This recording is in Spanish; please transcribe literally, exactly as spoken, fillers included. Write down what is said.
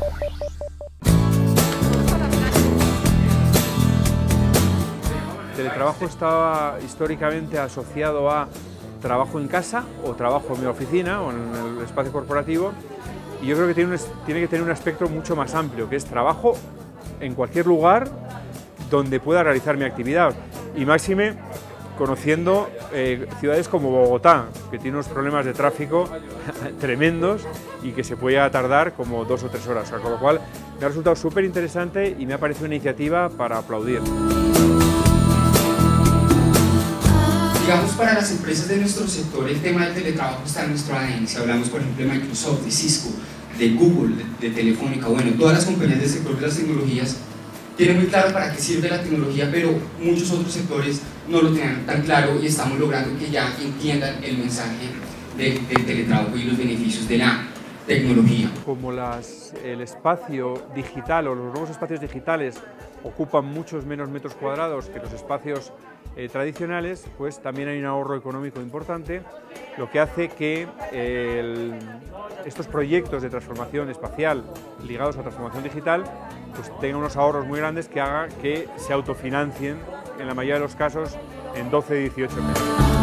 El teletrabajo estaba históricamente asociado a trabajo en casa o trabajo en mi oficina o en el espacio corporativo, y yo creo que tiene, un, tiene que tener un aspecto mucho más amplio, que es trabajo en cualquier lugar donde pueda realizar mi actividad, y máxime conociendo eh, ciudades como Bogotá, que tiene unos problemas de tráfico tremendos y que se puede tardar como dos o tres horas, o sea, con lo cual me ha resultado súper interesante y me ha parecido una iniciativa para aplaudir. Digamos, para las empresas de nuestro sector el tema del teletrabajo está en nuestro A D N. Si hablamos, por ejemplo, de Microsoft, de Cisco, de Google, de, de Telefónica, bueno, todas las compañías del sector de las tecnologías tienen muy claro para qué sirve la tecnología, pero muchos otros sectores no lo tienen tan claro y estamos logrando que ya entiendan el mensaje de, del teletrabajo y los beneficios de la tecnología. Como las, el espacio digital o los nuevos espacios digitales ocupan muchos menos metros cuadrados que los espacios eh, tradicionales, pues también hay un ahorro económico importante, lo que hace que eh, el, estos proyectos de transformación espacial ligados a transformación digital pues tengan unos ahorros muy grandes que hagan que se autofinancien en la mayoría de los casos en doce a dieciocho meses.